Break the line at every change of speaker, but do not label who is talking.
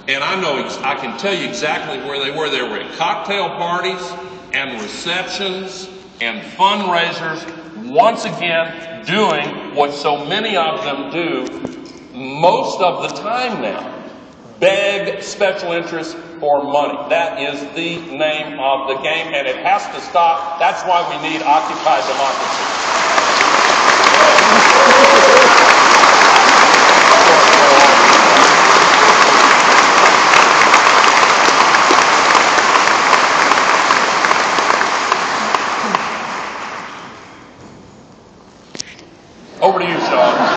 And I can tell you exactly where they were. They were at cocktail parties and receptions and fundraisers, once again doing what so many of them do most of the time now. Beg special interests for money. That is the name of the game, and it has to stop. That's why we need Occupy Democracy.